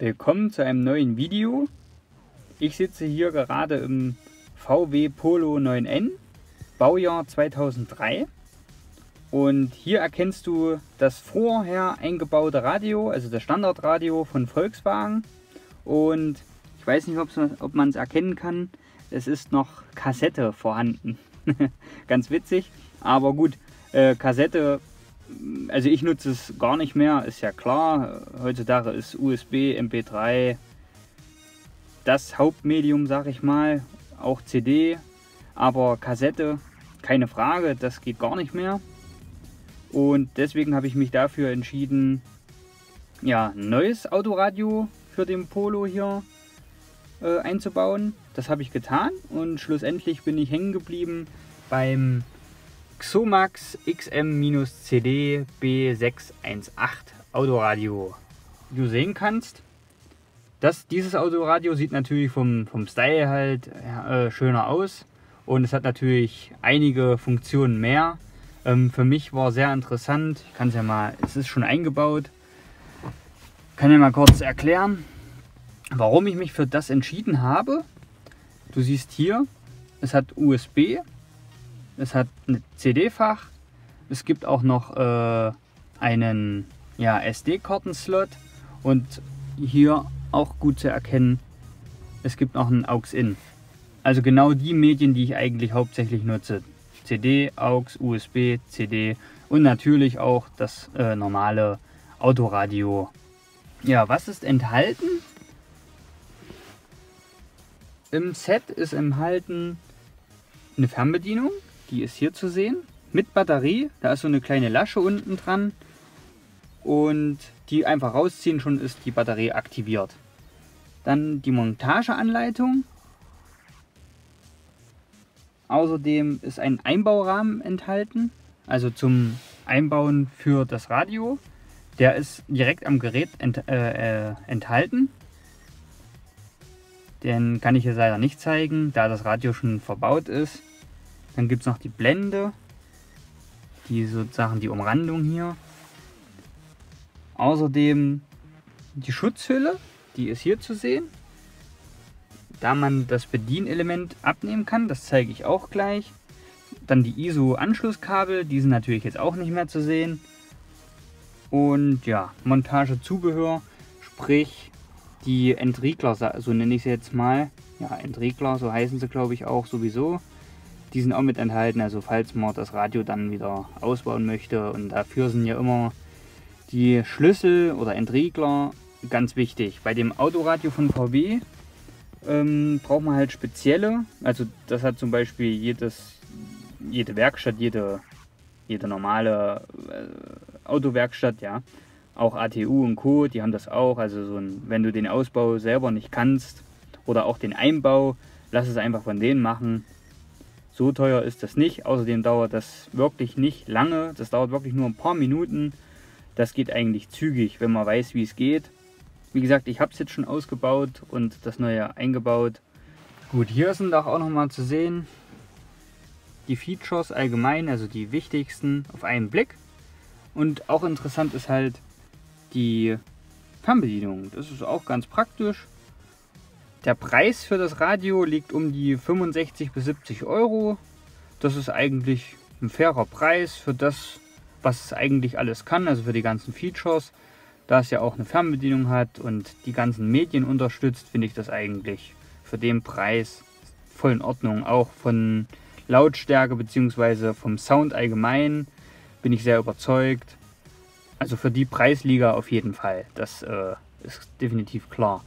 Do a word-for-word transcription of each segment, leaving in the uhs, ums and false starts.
Willkommen zu einem neuen Video. Ich sitze hier gerade im V W Polo neun N, Baujahr zweitausenddrei. Und hier erkennst du das vorher eingebaute Radio, also das Standardradio von Volkswagen. Und ich weiß nicht, ob man es erkennen kann, es ist noch Kassette vorhanden. Ganz witzig, aber gut, äh, Kassette, also ich nutze es gar nicht mehr, ist ja klar. Heutzutage ist U S B, M P drei das Hauptmedium, sag ich mal, auch C D, aber Kassette, keine Frage, das geht gar nicht mehr. Und deswegen habe ich mich dafür entschieden, ja, ein neues Autoradio für den Polo hier äh, einzubauen. Das habe ich getan und schlussendlich bin ich hängen geblieben beim Xomax X M C D B sechs eins acht Autoradio. Wie du sehen kannst, das, dieses Autoradio sieht natürlich vom, vom Style halt äh, schöner aus und es hat natürlich einige Funktionen mehr. Ähm, für mich war sehr interessant, ich kann es ja mal, es ist schon eingebaut, kann ja mal kurz erklären, warum ich mich für das entschieden habe. Du siehst hier, es hat U S B, es hat ein C D-Fach, es gibt auch noch äh, einen ja, S D-Karten-Slot und hier auch gut zu erkennen, es gibt noch einen Aux-In. Also genau die Medien, die ich eigentlich hauptsächlich nutze. C D, A U X, U S B, C D und natürlich auch das äh, normale Autoradio. Ja, was ist enthalten? Im Set ist enthalten eine Fernbedienung, die ist hier zu sehen, mit Batterie. Da ist so eine kleine Lasche unten dran und die einfach rausziehen, schon ist die Batterie aktiviert. Dann die Montageanleitung. Außerdem ist ein Einbaurahmen enthalten, also zum Einbauen für das Radio. Der ist direkt am Gerät ent, äh, äh, enthalten. Den kann ich hier leider nicht zeigen, da das Radio schon verbaut ist. Dann gibt es noch die Blende, die sozusagen die Umrandung hier. Außerdem die Schutzhülle, die ist hier zu sehen. Da man das Bedienelement abnehmen kann, das zeige ich auch gleich. Dann die I S O-Anschlusskabel, die sind natürlich jetzt auch nicht mehr zu sehen. Und ja, Montagezubehör, sprich die Entriegler, so nenne ich sie jetzt mal. Ja, Entriegler, so heißen sie glaube ich auch sowieso. Die sind auch mit enthalten, also falls man das Radio dann wieder ausbauen möchte. Und dafür sind ja immer die Schlüssel oder Entriegler ganz wichtig. Bei dem Autoradio von V W ähm, braucht man halt spezielle. Also das hat zum Beispiel jedes, jede Werkstatt, jede, jede normale äh, Autowerkstatt, ja. Auch A T U und Co., die haben das auch. Also so ein, wenn du den Ausbau selber nicht kannst oder auch den Einbau, lass es einfach von denen machen. So teuer ist das nicht. Außerdem dauert das wirklich nicht lange. Das dauert wirklich nur ein paar Minuten. Das geht eigentlich zügig, wenn man weiß, wie es geht. Wie gesagt, ich habe es jetzt schon ausgebaut und das neue eingebaut. Gut, hier sind auch noch mal zu sehen die Features allgemein, also die wichtigsten auf einen Blick. Und auch interessant ist halt die Fernbedienung. Das ist auch ganz praktisch. Der Preis für das Radio liegt um die fünfundsechzig bis siebzig Euro. Das ist eigentlich ein fairer Preis für das, was es eigentlich alles kann, also für die ganzen Features. Da es ja auch eine Fernbedienung hat und die ganzen Medien unterstützt, finde ich das eigentlich für den Preis voll in Ordnung. Auch von Lautstärke bzw. vom Sound allgemein bin ich sehr überzeugt. Also für die Preisliga auf jeden Fall, das äh, ist definitiv klar.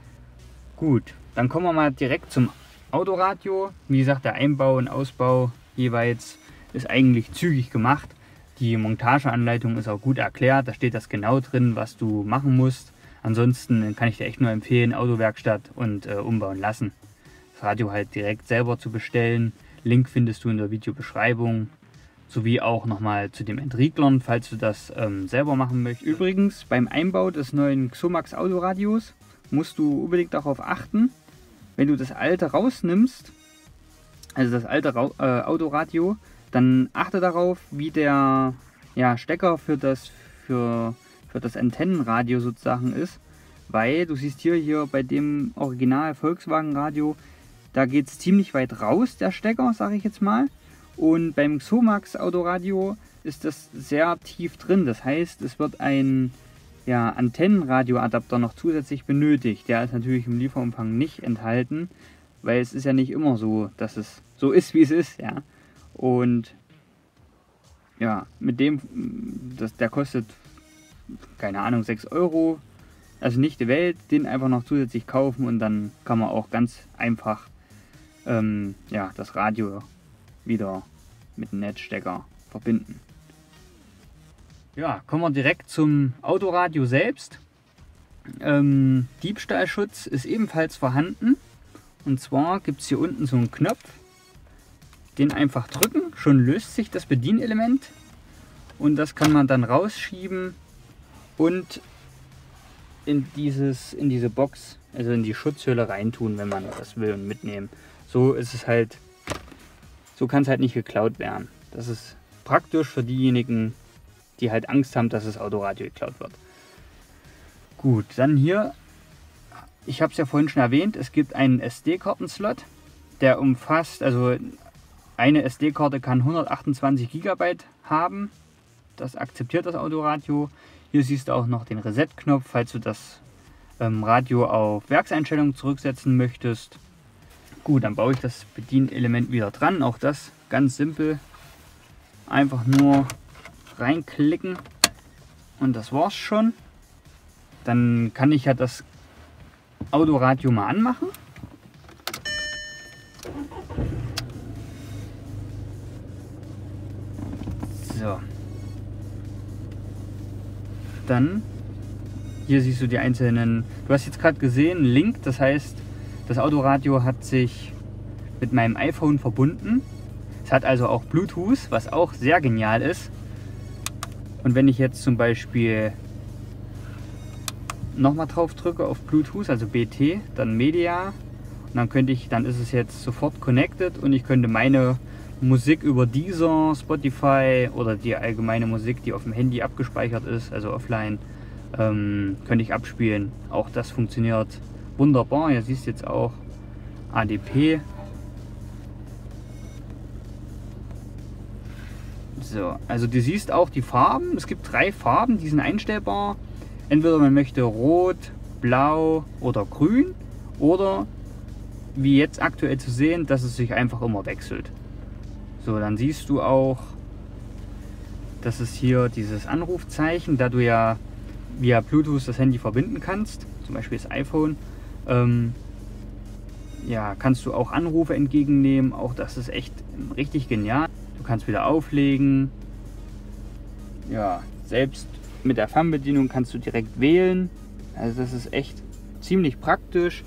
Gut, dann kommen wir mal direkt zum Autoradio. Wie gesagt, der Einbau und Ausbau jeweils ist eigentlich zügig gemacht. Die Montageanleitung ist auch gut erklärt, da steht das genau drin, was du machen musst. Ansonsten kann ich dir echt nur empfehlen, Autowerkstatt und äh, umbauen lassen. Das Radio halt direkt selber zu bestellen. Link findest du in der Videobeschreibung. Sowie auch nochmal zu dem Entrieglern, falls du das ähm, selber machen möchtest. Übrigens, beim Einbau des neuen Xomax Autoradios musst du unbedingt darauf achten, wenn du das alte rausnimmst, also das alte Ra äh, Autoradio, dann achte darauf, wie der ja, Stecker für das, für, für das Antennenradio sozusagen ist. weil du siehst hier, hier bei dem Original Volkswagen Radio, da geht es ziemlich weit raus, der Stecker, sage ich jetzt mal. Und beim Xomax Autoradio ist das sehr tief drin. Das heißt, es wird ein ja, Antennenradioadapter noch zusätzlich benötigt. Der ist natürlich im Lieferumfang nicht enthalten, weil es ist ja nicht immer so, dass es so ist, wie es ist. Ja. Und ja, mit dem, das, der kostet, keine Ahnung, sechs Euro. Also nicht die Welt, den einfach noch zusätzlich kaufen und dann kann man auch ganz einfach ähm, ja, das Radio wieder mit dem Netzstecker verbinden. Ja, kommen wir direkt zum Autoradio selbst. Ähm, Diebstahlschutz ist ebenfalls vorhanden. Und zwar gibt es hier unten so einen Knopf, den einfach drücken, schon löst sich das Bedienelement und das kann man dann rausschieben und in, dieses, in diese Box, also in die Schutzhülle reintun, wenn man das will und mitnehmen. So ist es halt, so kann es halt nicht geklaut werden. Das ist praktisch für diejenigen, die halt Angst haben, dass das Autoradio geklaut wird. Gut, dann hier, ich habe es ja vorhin schon erwähnt, es gibt einen S D-Karten-Slot, der umfasst, also eine S D-Karte kann hundertachtundzwanzig Gigabyte haben. Das akzeptiert das Autoradio. Hier siehst du auch noch den Reset-Knopf, falls du das ähm, Radio auf Werkseinstellungen zurücksetzen möchtest. Gut, dann baue ich das Bedienelement wieder dran. Auch das ganz simpel. Einfach nur reinklicken und das war's schon. Dann kann ich ja das Autoradio mal anmachen. So. Dann, hier siehst du die einzelnen, du hast jetzt gerade gesehen, Link, das heißt, das Autoradio hat sich mit meinem iPhone verbunden. Es hat also auch Bluetooth, was auch sehr genial ist. Und wenn ich jetzt zum Beispiel nochmal drauf drücke auf Bluetooth, also B T, dann Media, und dann könnte ich, dann ist es jetzt sofort connected und ich könnte meine Musik über Deezer, Spotify oder die allgemeine Musik, die auf dem Handy abgespeichert ist, also offline, ähm, könnte ich abspielen. Auch das funktioniert wunderbar. Ihr siehst jetzt auch A D P. So, also du siehst auch die Farben. Es gibt drei Farben, die sind einstellbar. Entweder man möchte rot, blau oder grün oder wie jetzt aktuell zu sehen, dass es sich einfach immer wechselt. So, dann siehst du auch, dass es hier dieses Anrufzeichen, da du ja via Bluetooth das Handy verbinden kannst, zum Beispiel das iPhone, ähm, ja, kannst du auch Anrufe entgegennehmen. Auch das ist echt richtig genial. Du kannst wieder auflegen. Ja, selbst mit der Fernbedienung kannst du direkt wählen. Also das ist echt ziemlich praktisch.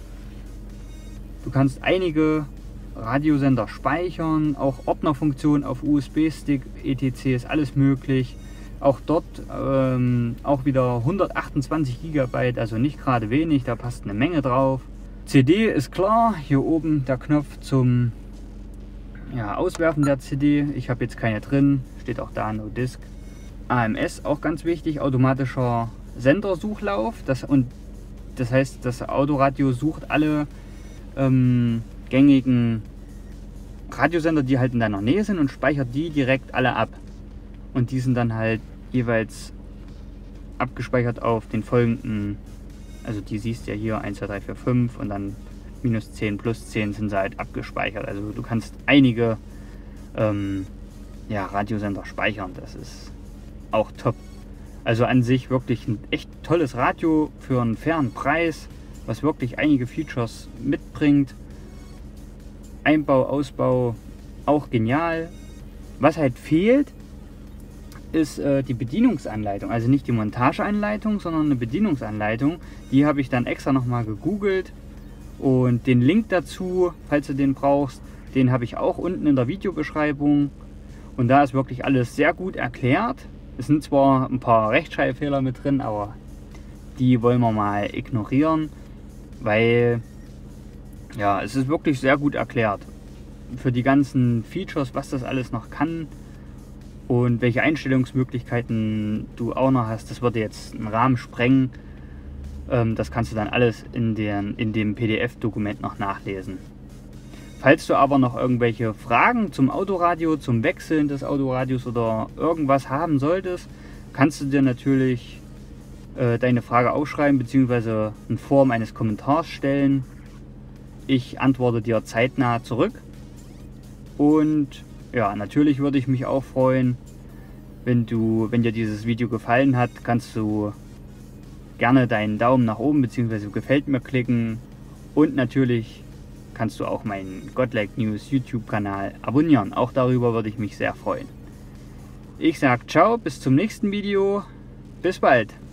Du kannst einige Radiosender speichern, auch Ordnerfunktion auf U S B-Stick, et cetera ist alles möglich. Auch dort ähm, auch wieder hundertachtundzwanzig Gigabyte, also nicht gerade wenig, da passt eine Menge drauf. C D ist klar, hier oben der Knopf zum ja, Auswerfen der C D. Ich habe jetzt keine drin, steht auch da No Disk. A M S auch ganz wichtig, automatischer Sendersuchlauf. Das, und das heißt, das Autoradio sucht alle ähm, gängigen Radiosender, die halt in deiner Nähe sind und speichert die direkt alle ab. Und die sind dann halt jeweils abgespeichert auf den folgenden, also die siehst du ja hier eins, zwei, drei, vier, fünf und dann minus zehn plus zehn sind sie halt abgespeichert. Also du kannst einige ähm, ja, Radiosender speichern, das ist auch top. Also an sich wirklich ein echt tolles Radio für einen fairen Preis, was wirklich einige Features mitbringt. Einbau, Ausbau auch genial. Was halt fehlt, ist äh, die Bedienungsanleitung. Also nicht die Montageanleitung, sondern eine Bedienungsanleitung. Die habe ich dann extra nochmal gegoogelt. Und den Link dazu, falls du den brauchst, den habe ich auch unten in der Videobeschreibung. Und da ist wirklich alles sehr gut erklärt. Es sind zwar ein paar Rechtschreibfehler mit drin, aber die wollen wir mal ignorieren, weil ja, es ist wirklich sehr gut erklärt. Für die ganzen Features, was das alles noch kann und welche Einstellungsmöglichkeiten du auch noch hast, das würde jetzt einen Rahmen sprengen. Ähm, das kannst du dann alles in, den, in dem P D F-Dokument noch nachlesen. Falls du aber noch irgendwelche Fragen zum Autoradio, zum Wechseln des Autoradios oder irgendwas haben solltest, kannst du dir natürlich äh, deine Frage aufschreiben bzw. in Form eines Kommentars stellen. Ich antworte dir zeitnah zurück. Und ja, natürlich würde ich mich auch freuen, wenn du, wenn dir dieses Video gefallen hat, kannst du gerne deinen Daumen nach oben bzw. gefällt mir klicken und natürlich kannst du auch meinen Godlike News YouTube-Kanal abonnieren. Auch darüber würde ich mich sehr freuen. Ich sage ciao, bis zum nächsten Video. Bis bald.